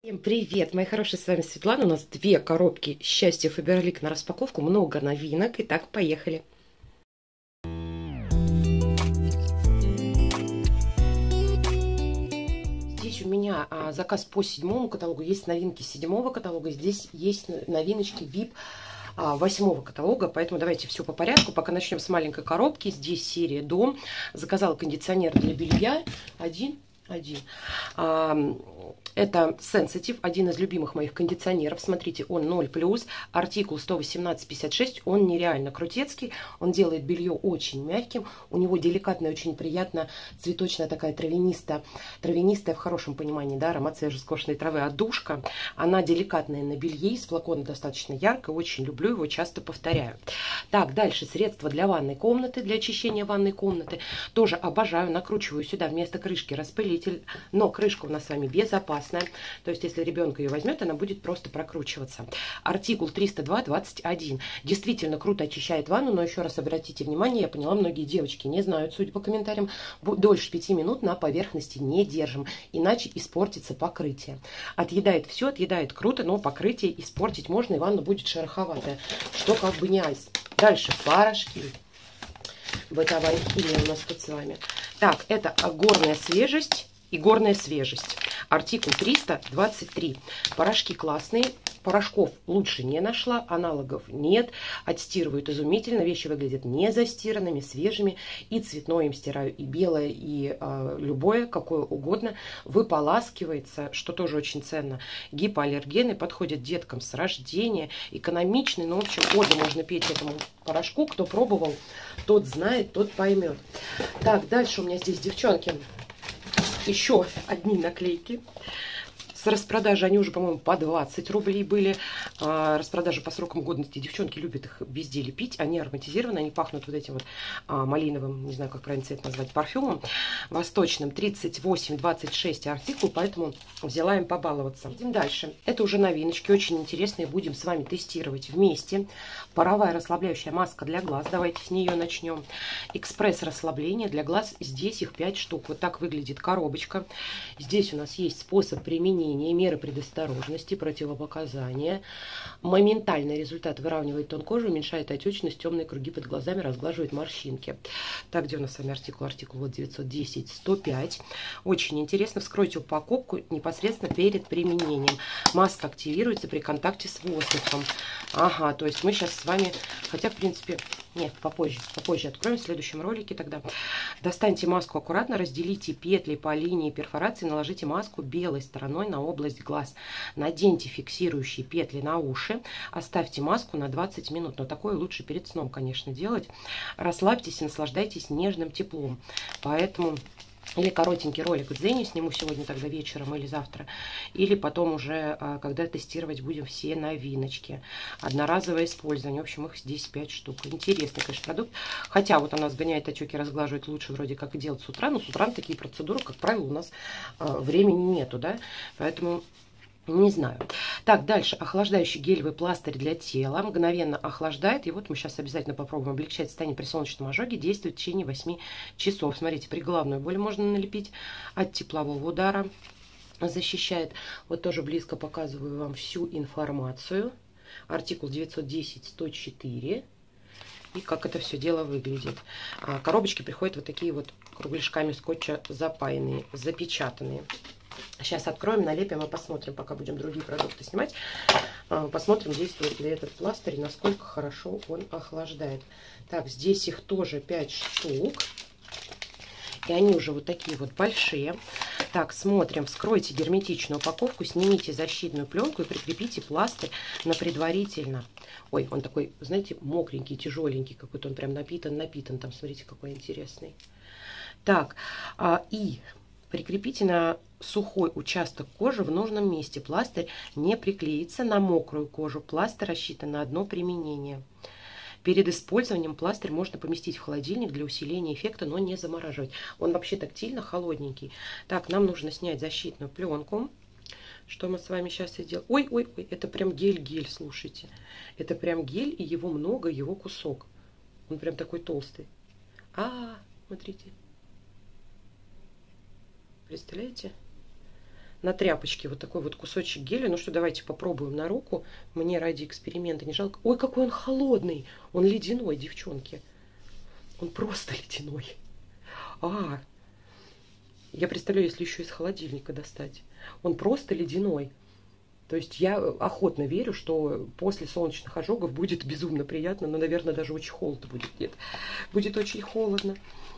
Всем привет, мои хорошие, с вами Светлана. У нас две коробки счастья Фаберлик на распаковку, много новинок. Итак, поехали. Здесь у меня заказ по 7-му каталогу, есть новинки 7-го каталога, здесь есть новиночки VIP 8-го каталога, поэтому давайте все по порядку. Пока начнем с маленькой коробки. Здесь серия Дом. Заказала кондиционер для белья. Один. Это Sensitive, один из любимых моих кондиционеров. Смотрите, он 0+, артикул 118,56. Он нереально крутецкий. Он делает белье очень мягким. У него деликатная, очень приятно цветочная такая травянистая в хорошем понимании, да, аромат свежескошенной травы. Отдушка. Она деликатная на белье. Из флакона достаточно яркая. Очень люблю его, часто повторяю. Так, дальше средства для ванной комнаты, для очищения ванной комнаты. Тоже обожаю. Накручиваю сюда вместо крышки распылитель. Но крышка у нас с вами безопасная. То есть, если ребенка ее возьмет, она будет просто прокручиваться. Артикул 302-21. Действительно круто очищает ванну, но еще раз обратите внимание, я поняла, многие девочки не знают, судя по комментариям, дольше 5 минут на поверхности не держим, иначе испортится покрытие. Отъедает все, отъедает круто, но покрытие испортить можно, и ванна будет шероховатая, что как бы не айс. Дальше порошки. Бытовая химия у нас тут с вами. Так, это горная свежесть и горная свежесть. Артикул 323. Порошки классные. Порошков лучше не нашла, аналогов нет. Отстирывают изумительно. Вещи выглядят не застиранными, свежими. И цветное им стираю, и белое, и любое, какое угодно. Выполаскивается, что тоже очень ценно. Гипоаллергены, подходят деткам с рождения. Экономичный, но в общем, оду можно петь этому порошку. Кто пробовал, тот знает, тот поймет. Так, дальше у меня здесь, девчонки, еще одни наклейки. С распродажи они уже, по-моему, по 20 рублей были. Распродажи по срокам годности. Девчонки любят их везде лепить. Они ароматизированы, они пахнут вот этим вот малиновым, не знаю, как правильно цвет назвать, парфюмом. Восточным. 38-26 артикул, поэтому взяла им побаловаться. Идем дальше. Это уже новиночки, очень интересные. Будем с вами тестировать вместе. Паровая расслабляющая маска для глаз. Давайте с нее начнем. Экспресс расслабления для глаз. Здесь их 5 штук. Вот так выглядит коробочка. Здесь у нас есть способ применения, меры предосторожности, противопоказания. Моментальный результат: выравнивает тон кожи, уменьшает отечность, темные круги под глазами, разглаживает морщинки. Так, где у нас с вами артикул? Артикул вот 910-105. Очень интересно. Вскройте упаковку непосредственно перед применением. Маска активируется при контакте с воздухом. Ага, то есть мы сейчас с вами, хотя в принципе, нет, попозже откроем в следующем ролике тогда. Достаньте маску аккуратно, разделите петли по линии перфорации, наложите маску белой стороной на область глаз. Наденьте фиксирующие петли на уши, оставьте маску на 20 минут. Но такое лучше перед сном, конечно, делать. Расслабьтесь и наслаждайтесь нежным теплом. Поэтому... Или коротенький ролик в Дзене сниму сегодня тогда вечером или завтра. Или потом уже, когда тестировать будем все новиночки. Одноразовое использование. В общем, их здесь 5 штук. Интересный, конечно, продукт. Хотя вот она сгоняет отеки, разглаживает лучше вроде как делать с утра. Но с утра на такие процедуры, как правило, у нас времени нету, да. Поэтому... Не знаю. Так, дальше. Охлаждающий гелевый пластырь для тела. Мгновенно охлаждает. И вот мы сейчас обязательно попробуем. Облегчать состояние при солнечном ожоге. Действует в течение 8 часов. Смотрите, при головной боли можно налепить. От теплового удара защищает. Вот тоже близко показываю вам всю информацию. Артикул 910-104. И как это все дело выглядит. Коробочки приходят вот такие вот кругляшками скотча запаянные, запечатанные. Сейчас откроем, налепим и посмотрим, пока будем другие продукты снимать. Посмотрим, действует ли этот пластырь, насколько хорошо он охлаждает. Так, здесь их тоже 5 штук. И они уже вот такие вот большие. Так, смотрим. Вскройте герметичную упаковку, снимите защитную пленку и прикрепите пластырь на предварительно. Ой, он такой, знаете, мокренький, тяжеленький, какой-то он прям напитан. Там, смотрите, какой интересный. Так, и прикрепите на сухой участок кожи в нужном месте. Пластырь не приклеится на мокрую кожу. Пластырь рассчитан на одно применение. Перед использованием пластырь можно поместить в холодильник для усиления эффекта, но не замораживать. Он вообще тактильно холодненький. Так, нам нужно снять защитную пленку. Что мы с вами сейчас и делаем? Ой, это прям гель-гель, слушайте. Это прям гель, и его много, его кусок. Он прям такой толстый. Смотрите. Представляете? на тряпочке вот такой вот кусочек геля. Ну что, давайте попробуем на руку. Мне ради эксперимента не жалко. Ой, какой он холодный. Он ледяной, девчонки. Он просто ледяной. Я представляю, если еще из холодильника достать. Он просто ледяной. То есть я охотно верю, что после солнечных ожогов будет безумно приятно, но, наверное, даже очень холодно будет. Нет, будет очень холодно.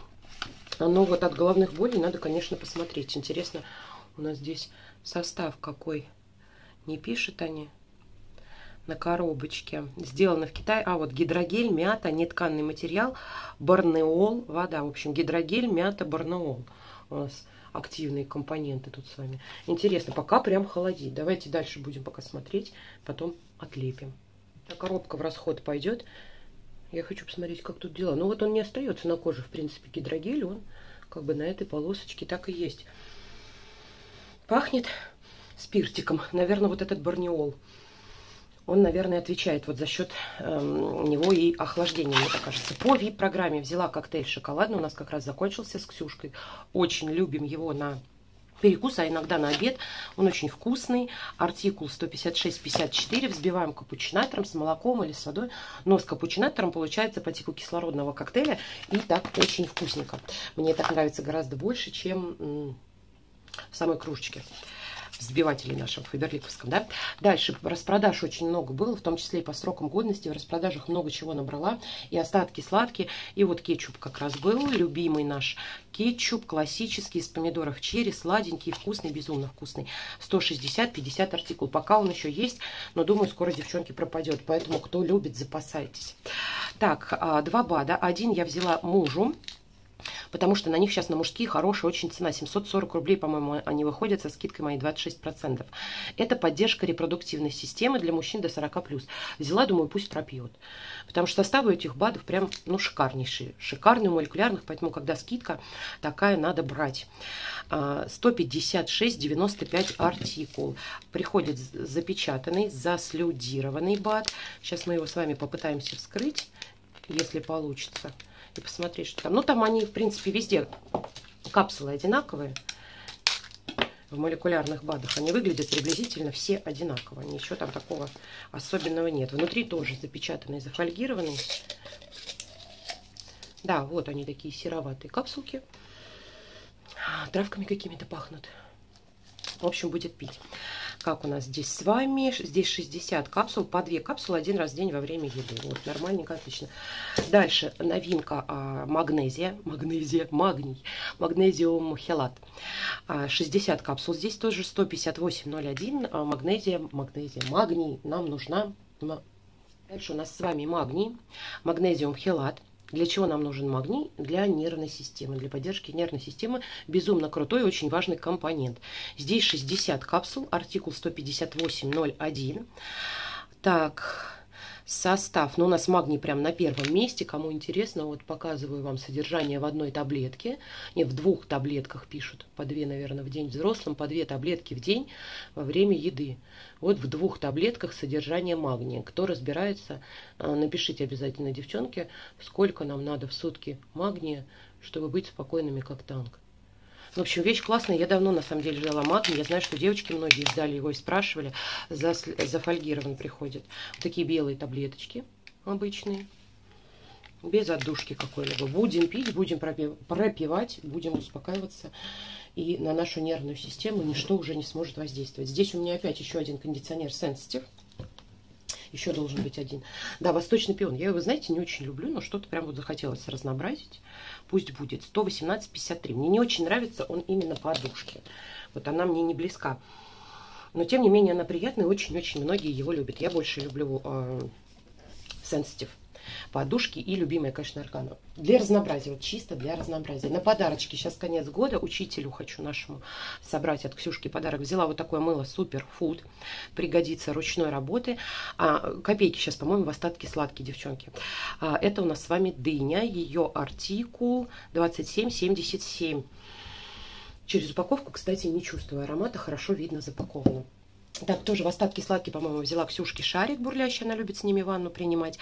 Но вот от головных болей надо, конечно, посмотреть. Интересно, у нас здесь состав какой. Не пишут они на коробочке. Сделано в Китае. Вот гидрогель, мята, нетканный материал, борнеол, вода. В общем, гидрогель, мята, борнеол. У нас активные компоненты тут с вами. Интересно, пока прям холодит. Давайте дальше будем пока смотреть, потом отлепим. Коробка в расход пойдет. Я хочу посмотреть, как тут дела. Ну вот он не остается на коже, в принципе, гидрогель. Он как бы на этой полосочке так и есть. Пахнет спиртиком. Наверное, вот этот борнеол. Он, наверное, отвечает вот за счет него и охлаждения, мне так кажется. По VIP-программе взяла коктейль шоколадный. У нас как раз закончился с Ксюшкой. Очень любим его на перекус, а иногда на обед. Он очень вкусный. Артикул 156-54. Взбиваем капучинатором с молоком или с водой. Но с капучинатором получается по типу кислородного коктейля. И так очень вкусненько. Мне так нравится гораздо больше, чем в самой кружечке. Взбивателей нашем фаберликовском, да. Дальше распродаж очень много было, в том числе и по срокам годности. В распродажах много чего набрала. И остатки сладкие. И вот кетчуп как раз был. Любимый наш кетчуп классический из помидоров черри. Сладенький, вкусный, безумно вкусный. 160-50 артикул. Пока он еще есть, но думаю, скоро, девчонки, пропадет. Поэтому, кто любит, запасайтесь. Так, 2 БАДа. Один я взяла мужу. Потому что на них сейчас на мужские хорошая очень цена. 740 рублей, по-моему, они выходят со скидкой моей 26%. Это поддержка репродуктивной системы для мужчин до 40+. Взяла, думаю, пусть пропьет. Потому что составы этих БАДов прям, ну, шикарнейшие. Шикарные, молекулярных, поэтому, когда скидка такая, надо брать. 156,95 артикул. Приходит запечатанный, заслюдированный БАД. Сейчас мы его с вами попытаемся вскрыть, если получится. И посмотреть, что там. Ну, там они, в принципе, везде капсулы одинаковые. В молекулярных БАДах они выглядят приблизительно все одинаково. Ничего там такого особенного нет. Внутри тоже запечатанный, зафольгированный. Да, вот они такие сероватые капсулки. Травками какими-то пахнут. В общем, будет пить. Как у нас здесь с вами? Здесь 60 капсул, по 2 капсулы один раз в день во время еды. Вот, нормальненько, отлично. Дальше новинка магний, магнезиум хелат. 60 капсул, здесь тоже 158,01. Магний нам нужна. Дальше у нас с вами магнезиум хелат. Для чего нам нужен магний? Для нервной системы, для поддержки нервной системы. Безумно крутой и очень важный компонент. Здесь 60 капсул, артикул 158,01. Так, состав. Ну, у нас магний прям на первом месте. Кому интересно, вот показываю вам содержание в одной таблетке. Нет, в 2 таблетках пишут. По 2, наверное, в день взрослым, по 2 таблетки в день во время еды. Вот в 2 таблетках содержание магния. Кто разбирается, напишите обязательно, девчонки, сколько нам надо в сутки магния, чтобы быть спокойными, как танк. В общем, вещь классная. Я давно, на самом деле, ждала магний. Я знаю, что девочки многие сдали его и спрашивали. Зафольгирован приходит. Вот такие белые таблеточки обычные. Без отдушки какой-либо. Будем пить, будем пропивать, будем успокаиваться. И на нашу нервную систему ничто уже не сможет воздействовать. Здесь у меня опять еще один кондиционер Sensitive. Еще должен быть один. Да, восточный пион. Я его, знаете, не очень люблю, но что-то прям вот захотелось разнообразить. Пусть будет. 118,53. Мне не очень нравится он именно по отдушке. Вот она мне не близка. Но, тем не менее, она приятная. Очень-очень многие его любят. Я больше люблю Sensitive. Подушки и любимая, конечно, Органа. Для разнообразия, вот чисто для разнообразия. На подарочки, сейчас конец года, учителю хочу нашему собрать от Ксюшки подарок. Взяла вот такое мыло Super Food, пригодится, ручной работы. Копейки сейчас, по-моему, в остатке сладкие, девчонки. Это у нас с вами дыня, ее артикул 2777. Через упаковку, кстати, не чувствую аромата, хорошо видно запаковано. Так, тоже в остатке сладкие, по-моему, взяла Ксюшке шарик бурлящий, она любит с ними ванну принимать.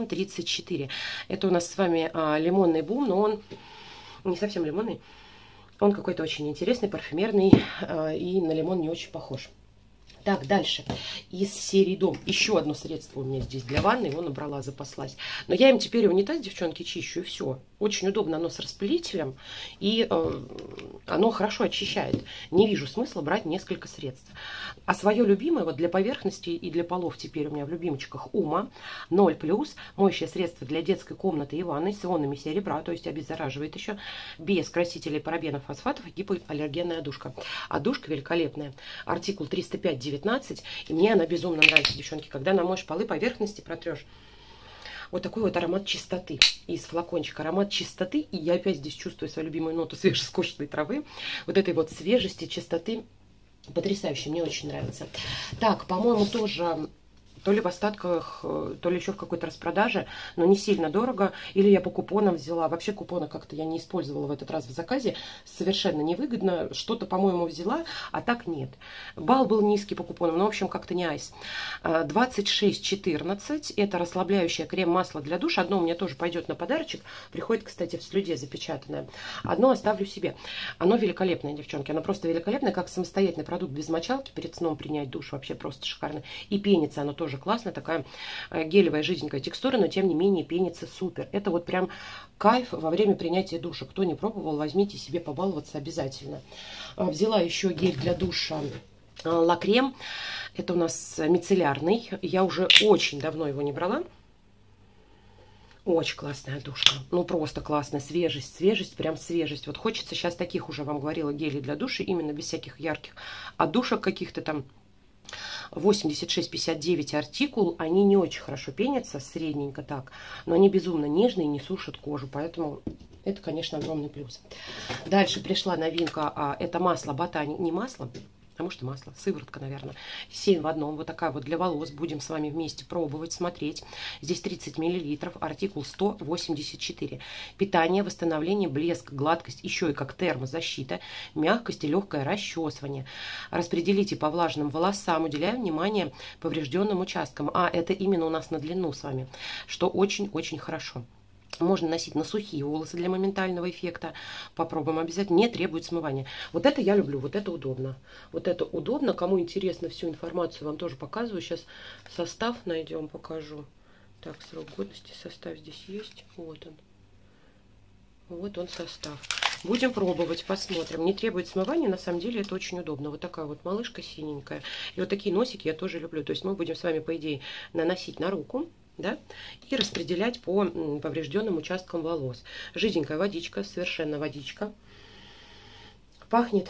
27,34. Это у нас с вами лимонный бум, но он не совсем лимонный. Он какой-то очень интересный, парфюмерный и на лимон не очень похож. Так, дальше. Из серии Дом. Еще одно средство у меня здесь для ванны. Его набрала, запаслась. Но я им теперь унитаз, девчонки, чищу, и все. Очень удобно оно с распылителем. И оно хорошо очищает. Не вижу смысла брать несколько средств. А свое любимое, вот для поверхности и для полов теперь у меня в любимчиках Ума 0+. Моющее средство для детской комнаты и ванной с ионами серебра. То есть обеззараживает еще. Без красителей, парабенов, фосфатов. Гипоаллергенная душка. А душка великолепная. Артикул 305-19. И мне она безумно нравится, девчонки, когда намоешь полы, поверхности, протрешь. Вот такой вот аромат чистоты. Из флакончика аромат чистоты. И я опять здесь чувствую свою любимую ноту свежескошенной травы. Вот этой вот свежести, чистоты. Потрясающе, мне очень нравится. Так, по-моему, тоже... То ли в остатках, то ли еще в какой-то распродаже, но не сильно дорого. Или я по купонам взяла. Вообще купона как-то я не использовала в этот раз в заказе. Совершенно невыгодно. Что-то, по-моему, взяла, а так нет. Балл был низкий по купонам, но, в общем, как-то не айс. 26,14. Это расслабляющее крем-масло для душа. Одно у меня тоже пойдет на подарочек. Приходит, кстати, в слюде запечатанное. Одно оставлю себе. Оно великолепное, девчонки. Оно просто великолепное, как самостоятельный продукт без мочалки. Перед сном принять душ вообще просто шикарно. И пенится оно тоже классно, такая гелевая, жиденькая текстура, но тем не менее пенится супер. Это вот прям кайф во время принятия душа. Кто не пробовал, возьмите себе побаловаться обязательно. Взяла еще гель для душа Ла-Крем. Это у нас мицеллярный. Я уже очень давно его не брала. Очень классная душка. Ну, просто классная. Свежесть, свежесть, прям свежесть. Вот хочется сейчас таких уже, вам говорила, гелей для души, именно без всяких ярких отдушек каких-то там. 86,59 артикул, они не очень хорошо пенятся, средненько так, но они безумно нежные, не сушат кожу, поэтому это, конечно, огромный плюс. Дальше пришла новинка, это масло Ботаник, не масло, а может и масло, сыворотка, наверное, 7 в одном, вот такая вот для волос, будем с вами вместе пробовать, смотреть. Здесь 30 мл, артикул 184. Питание, восстановление, блеск, гладкость, еще и как термозащита, мягкость и легкое расчесывание. Распределите по влажным волосам, уделяя внимание поврежденным участкам. А это именно у нас на длину с вами, что очень-очень хорошо. Можно носить на сухие волосы для моментального эффекта. Попробуем обязательно. Не требует смывания. Вот это я люблю, вот это удобно. Вот это удобно. Кому интересно, всю информацию вам тоже показываю. Сейчас состав найдем, покажу. Так, срок годности, состав здесь есть. Вот он. Вот он состав. Будем пробовать, посмотрим. Не требует смывания, на самом деле это очень удобно. Вот такая вот малышка синенькая. И вот такие носики я тоже люблю. То есть мы будем с вами, по идее, наносить на руку. Да, и распределять по поврежденным участкам волос. Жиденькая водичка, совершенно водичка. Пахнет,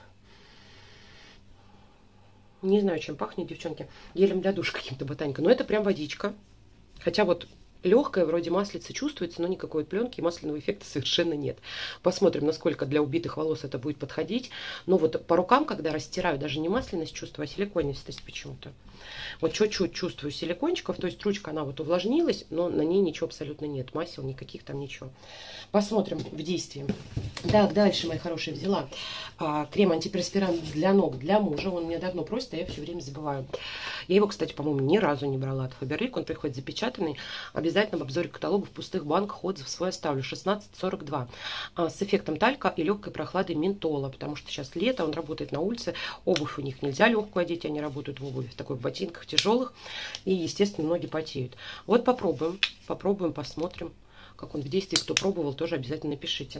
не знаю, чем пахнет, девчонки, гелем для душа каким-то ботаника, но это прям водичка. Хотя вот легкая, вроде маслица чувствуется, но никакой пленки и масляного эффекта совершенно нет. Посмотрим, насколько для убитых волос это будет подходить. Но вот по рукам, когда растираю, даже не масляность чувствую, а силиконистость почему-то. Вот чуть-чуть чувствую силикончиков, то есть ручка, она вот увлажнилась, но на ней ничего абсолютно нет, масел никаких там, ничего. Посмотрим в действии. Так, дальше, мои хорошие, взяла крем антиперспирант для ног, для мужа. Он меня давно просит, а я все время забываю. Я его, кстати, по-моему, ни разу не брала от Faberlic. Он приходит запечатанный. Обязательно в обзоре каталога в пустых банках отзыв свой оставлю. 16,42. С эффектом талька и легкой прохладой ментола, потому что сейчас лето, он работает на улице. Обувь у них нельзя легкую одеть, они работают в обуви, в такой ботинках тяжелых. И, естественно, ноги потеют. Вот попробуем, посмотрим, как он в действии. Кто пробовал, тоже обязательно напишите.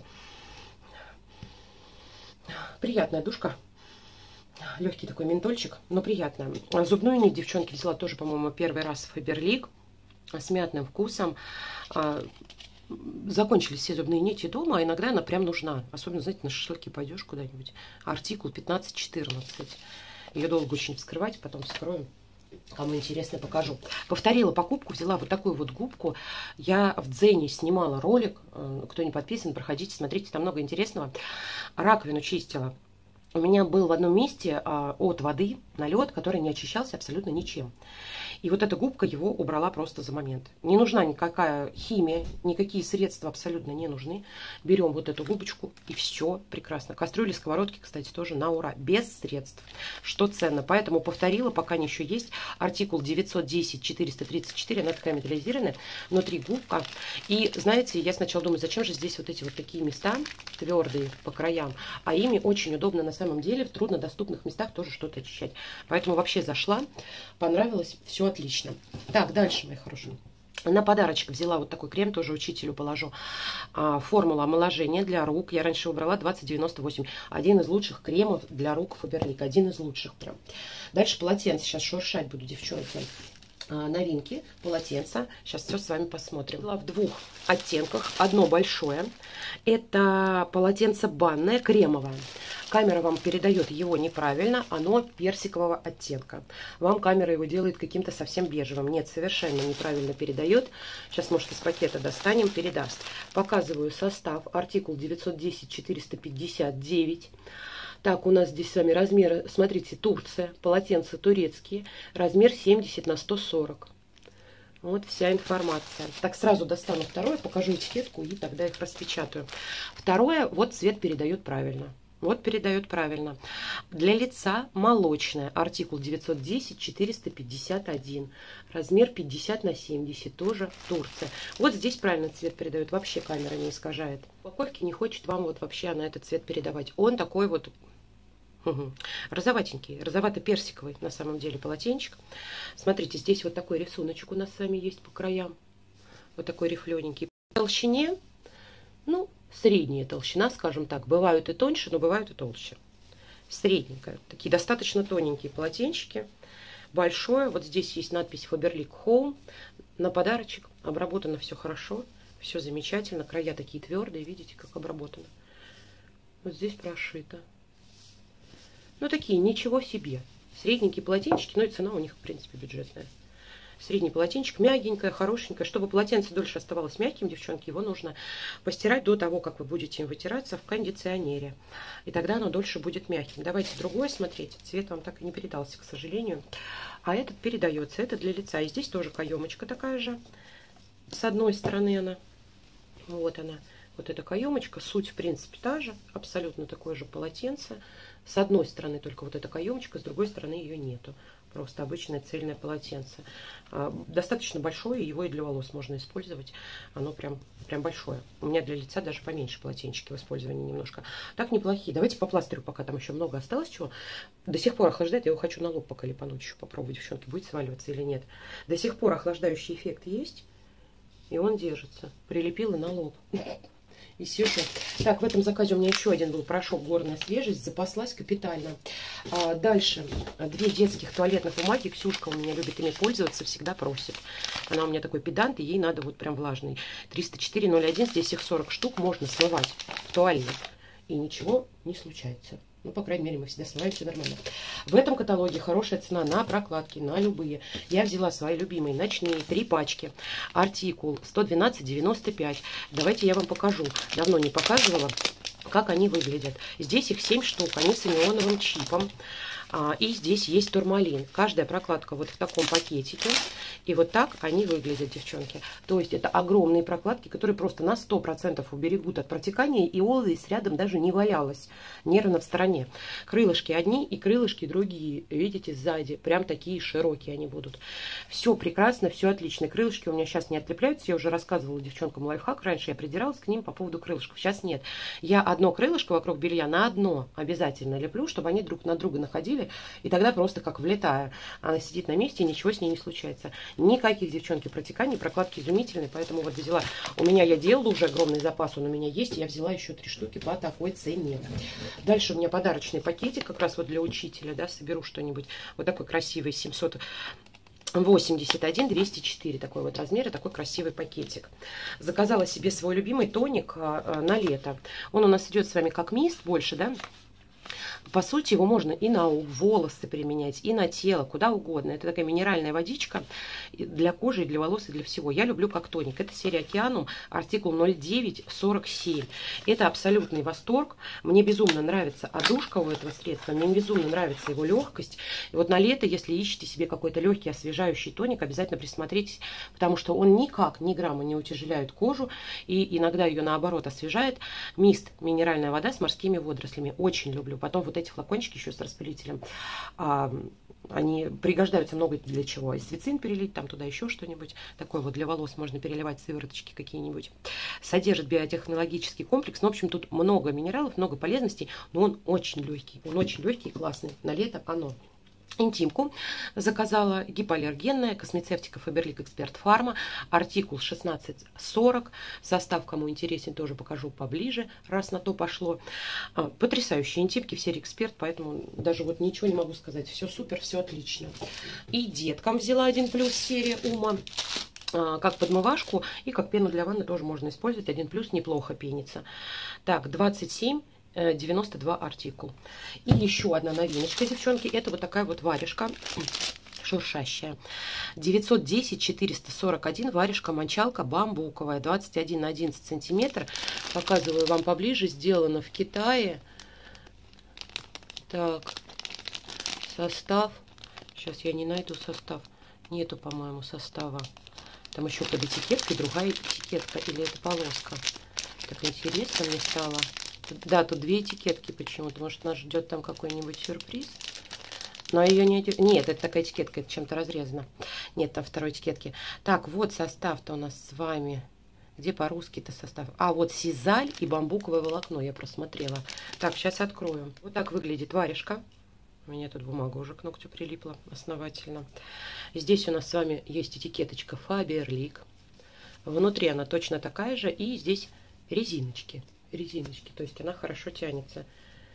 Приятная душка. Легкий такой ментольчик, но приятная. Зубную нить, девчонки, взяла тоже, по-моему, первый раз в Faberlic с мятным вкусом. Закончились все зубные нити дома, а иногда она прям нужна. Особенно, знаете, на шашлыки пойдешь куда-нибудь. Артикул 15-14. Ее долго очень вскрывать, потом вскроем. Кому интересно, покажу. Повторила покупку, взяла вот такую вот губку. Я в Дзене снимала ролик. Кто не подписан, проходите, смотрите, там много интересного. Раковину чистила у меня был в одном месте от воды налет, который не очищался абсолютно ничем. И вот эта губка его убрала просто за момент. Не нужна никакая химия, никакие средства абсолютно не нужны. Берем вот эту губочку и все прекрасно. Кастрюли, сковородки, кстати, тоже на ура, без средств, что ценно. Поэтому повторила, пока они еще есть. Артикул 910-434, она такая металлизированная, внутри губка. И знаете, я сначала думаю, зачем же здесь вот эти вот такие места твердые по краям, а ими очень удобно на самом деле в труднодоступных местах тоже что-то очищать. Поэтому вообще зашла, понравилось, все отлично. Так, дальше, мои хорошие. На подарочек взяла вот такой крем, тоже учителю положу. Формула омоложения для рук. Я раньше выбрала 2098. Один из лучших кремов для рук Фаберлик. Один из лучших прям. Дальше полотенце. Сейчас шуршать буду, девчонки. Новинки, полотенца. Сейчас все с вами посмотрим. В двух оттенках. Одно большое. Это полотенце банное, кремовое. Камера вам передает его неправильно. Оно персикового оттенка. Вам камера его делает каким-то совсем бежевым. Нет, совершенно неправильно передает. Сейчас, может, из пакета достанем, передаст. Показываю состав. Артикул 910-459. Так, у нас здесь с вами размеры, смотрите, Турция, полотенца турецкие, размер 70 на 140. Вот вся информация. Так, сразу достану второе, покажу этикетку и тогда их распечатаю. Второе, вот цвет передает правильно. Вот передает правильно. Для лица молочное, артикул 910-451, размер 50 на 70, тоже Турция. Вот здесь правильно цвет передает, вообще камера не искажает. Упаковки не хочет вам вот вообще она этот цвет передавать. Он такой вот розоватенький, розовато-персиковый на самом деле полотенчик. Смотрите, здесь вот такой рисуночек у нас с вами есть по краям. Вот такой рифлененький. По толщине, ну, средняя толщина, скажем так. Бывают и тоньше, но бывают и толще. Средненькая. Такие достаточно тоненькие полотенчики. Большое. Вот здесь есть надпись Faberlic Home. На подарочек. Обработано все хорошо. Все замечательно. Края такие твердые. Видите, как обработано. Вот здесь прошито. Ну, такие, ничего себе. Средненькие полотенчики, ну и цена у них, в принципе, бюджетная. Средний полотенчик, мягенькое, хорошенькое. Чтобы полотенце дольше оставалось мягким, девчонки, его нужно постирать до того, как вы будете им вытираться в кондиционере. И тогда оно дольше будет мягким. Давайте другое смотреть. Цвет вам так и не передался, к сожалению. А этот передается. Это для лица. И здесь тоже каемочка такая же. С одной стороны она. Вот она. Вот эта каемочка. Суть, в принципе, та же. Абсолютно такое же полотенце. С одной стороны только вот эта каемочка, с другой стороны ее нету. Просто обычное цельное полотенце. Достаточно большое, его и для волос можно использовать. Оно прям большое. У меня для лица даже поменьше полотенчики в использовании немножко. Так, неплохие. Давайте по пластырю, пока там еще много осталось чего. До сих пор охлаждает. Я его хочу на лоб пока липануть еще попробовать, девчонки, будет сваливаться или нет. До сих пор охлаждающий эффект есть. И он держится. Прилепила на лоб. И сижу. Так, в этом заказе у меня еще один был порошок «Горная свежесть». Запаслась капитально. Дальше. 2 детских туалетных бумаги. Ксюшка у меня любит ими пользоваться, всегда просит. Она у меня такой педант, и ей надо вот прям влажный. 304,01. Здесь их 40 штук. Можно смывать в туалет. И ничего не случается. Ну, по крайней мере, мы всегда смываем, все нормально. В этом каталоге хорошая цена на прокладки, на любые. Я взяла свои любимые ночные, 3 пачки. Артикул 112,95. Давайте я вам покажу. Давно не показывала, как они выглядят. Здесь их 7 штук. Они с неоновым чипом. И здесь есть турмалин. Каждая прокладка вот в таком пакетике. И вот так они выглядят, девчонки. То есть это огромные прокладки, которые просто на 100% уберегут от протекания. И оловись рядом даже не валялось. Нервно в стороне. Крылышки одни и крылышки другие. Видите, сзади. Прям такие широкие они будут. Все прекрасно, все отлично. Крылышки у меня сейчас не отлепляются. Я уже рассказывала девчонкам лайфхак. Раньше я придиралась к ним по поводу крылышков. Сейчас нет. Я одно крылышко вокруг белья на одно обязательно леплю, чтобы они друг на друга находили. И тогда просто как влетая. Она сидит на месте, и ничего с ней не случается. Никаких, девчонки, протеканий, прокладки изумительные. Поэтому вот взяла. У меня я делала уже огромный запас, он у меня есть. Я взяла еще 3 штуки по такой цене. Дальше у меня подарочный пакетик, как раз вот для учителя, да, соберу что-нибудь. Вот такой красивый, 781, 204, такой вот размер, и такой красивый пакетик. Заказала себе свой любимый тоник на лето. Он у нас идет с вами как мист больше, да. По сути, его можно и на волосы применять, и на тело, куда угодно. Это такая минеральная водичка для кожи, и для волос, и для всего. Я люблю как тоник. Это серия Океанум, артикул 0947. Это абсолютный восторг. Мне безумно нравится одушка у этого средства, мне безумно нравится его легкость. И вот на лето, если ищете себе какой-то легкий освежающий тоник, обязательно присмотритесь, потому что он никак, ни грамма не утяжеляет кожу, и иногда ее наоборот освежает. Мист, минеральная вода с морскими водорослями. Очень люблю. Потом вот эти флакончики еще с распылителем. Они пригождаются много для чего. И свицин перелить, там туда еще что-нибудь. Такое вот для волос можно переливать, сывороточки какие-нибудь. Содержит биотехнологический комплекс. Ну, в общем, тут много минералов, много полезностей, но он очень легкий. Он очень легкий и классный. На лето оно. Интимку заказала, гипоаллергенная, космецевтика Фаберлик Эксперт Фарма, артикул 1640, состав, кому интересен, тоже покажу поближе, раз на то пошло. Потрясающие интимки в серии Эксперт, поэтому даже вот ничего не могу сказать, все супер, все отлично. И деткам взяла 1+, серия Ума, как подмывашку и как пену для ванны тоже можно использовать, 1+, неплохо пенится. Так, 27,92 артикул. И еще одна новиночка, девчонки, это вот такая вот варежка шуршащая. 910-441 варежка-мочалка бамбуковая, 21 на 11 сантиметр. Показываю вам поближе, сделано в Китае. Так, состав. Сейчас я не найду состав. Нету, по-моему, состава. Там еще под этикеткой другая этикетка, или это полоска. Так интересно мне стало. Да, тут две этикетки почему-то. Может, нас ждет там какой-нибудь сюрприз. Но ее не... Нет, это такая этикетка, это чем-то разрезана. Нет, там второй этикетки. Так, вот состав-то у нас с вами. Где по-русски-то состав? А, вот сизаль и бамбуковое волокно я просмотрела. Так, сейчас открою. Вот так выглядит варежка. У меня тут бумага уже к ногтю прилипла основательно. Здесь у нас с вами есть этикеточка Фаберлик. Внутри она точно такая же. И здесь резиночки. Резиночки, то есть она хорошо тянется.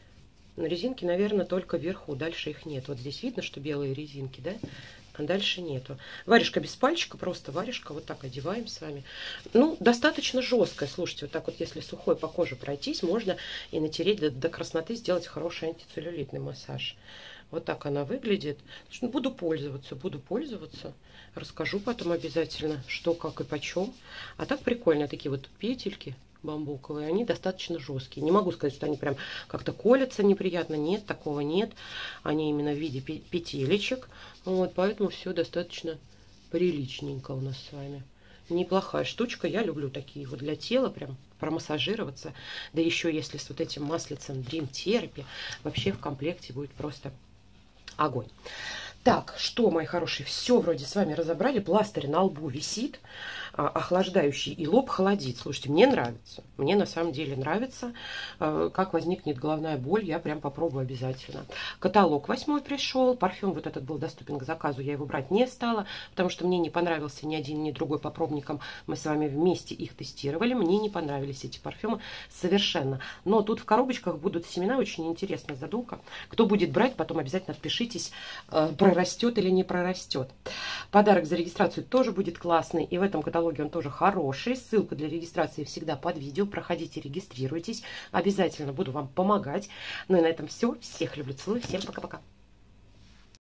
На резинке, наверное, только вверху, дальше их нет. Вот здесь видно, что белые резинки, да? А дальше нету. Варежка без пальчика, просто варежка. Вот так одеваем с вами. Ну, достаточно жесткая. Слушайте, вот так вот, если сухой по коже пройтись, можно и натереть до красноты, сделать хороший антицеллюлитный массаж. Вот так она выглядит. Буду пользоваться. Расскажу потом обязательно, что, как и почем. А так прикольно, такие вот петельки бамбуковые, они достаточно жесткие. Не могу сказать, что они прям как-то колятся неприятно. Нет, такого нет. Они именно в виде петелечек. Вот, поэтому все достаточно приличненько у нас с вами. Неплохая штучка. Я люблю такие вот для тела, прям промассажироваться. Да еще если с вот этим маслицем Dream Therapy, вообще в комплекте будет просто огонь. Так, что, мои хорошие, все вроде с вами разобрали. Пластырь на лбу висит, охлаждающий, и лоб холодит. Слушайте, мне нравится. Мне на самом деле нравится. Как возникнет головная боль, я прям попробую обязательно. Каталог 8 пришел. Парфюм вот этот был доступен к заказу. Я его брать не стала, потому что мне не понравился ни один, ни другой по пробникам. Мы с вами вместе их тестировали. Мне не понравились эти парфюмы совершенно. Но тут в коробочках будут семена. Очень интересная задумка. Кто будет брать, потом обязательно отпишитесь, прорастет или не прорастет. Подарок за регистрацию тоже будет классный. И в этом каталоге он тоже хороший. Ссылка для регистрации всегда под видео. Проходите, регистрируйтесь. Обязательно буду вам помогать. Ну и на этом все. Всех люблю, целую. Всем пока-пока.